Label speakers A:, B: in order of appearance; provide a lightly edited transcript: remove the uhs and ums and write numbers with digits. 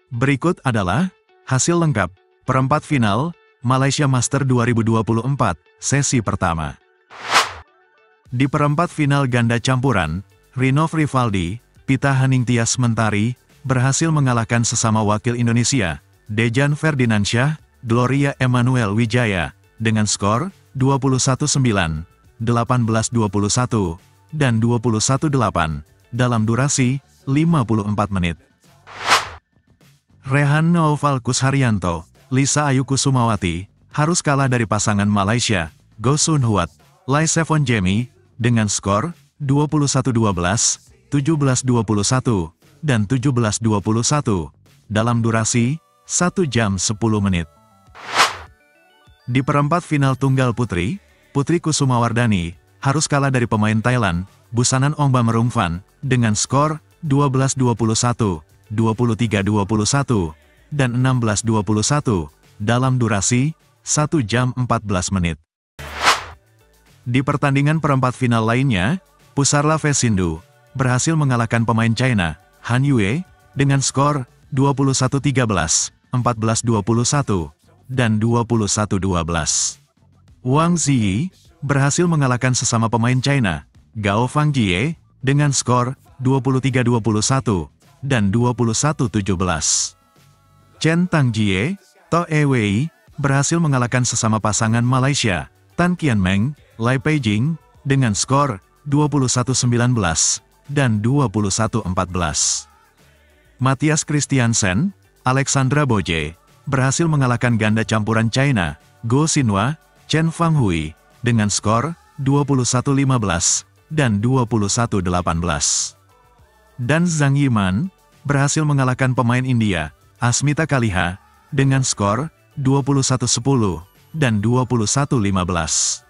A: Berikut adalah hasil lengkap perempat final Malaysia Master 2024 sesi pertama. Di perempat final ganda campuran, Rinov Rivaldi, Pita Haningtyas Mentari, berhasil mengalahkan sesama wakil Indonesia, Dejan Ferdinansyah, Gloria Emmanuel Wijaya, dengan skor 21-9, 18-21, dan 21-8, dalam durasi 54 menit. Rehan Novalkus Haryanto, Lisa Ayu Kusumawati, harus kalah dari pasangan Malaysia, Go Sun Huat, Lai Sevon Jemi, dengan skor 21-12, 17-21, dan 17-21, dalam durasi 1 jam 10 menit. Di perempat final tunggal putri, Putri Kusumawardani harus kalah dari pemain Thailand, Busanan Ongbamerungfan, dengan skor 12-21, 23-21, dan 16-21, dalam durasi 1 jam 14 menit. Di pertandingan perempat final lainnya, Pusarla Vesindu berhasil mengalahkan pemain China, Han Yue, dengan skor 21-13, 14-21, dan 21-12. Wang Ziyi berhasil mengalahkan sesama pemain China, Gao Fangjie, dengan skor 23-21, dan 21-17. Chen Tangjie, To Ewei, berhasil mengalahkan sesama pasangan Malaysia, Tan Kian Meng, Lai Peijing, dengan skor 21-19, dan 21-14. Matthias Christiansen, Alexandra Boje, berhasil mengalahkan ganda campuran China, Go Xinhua, Chen Fanghui, dengan skor 21-15, dan 21-18. Dan Zhang Yiman berhasil mengalahkan pemain India, Asmita Kaliha, dengan skor 21-10, dan 21-15.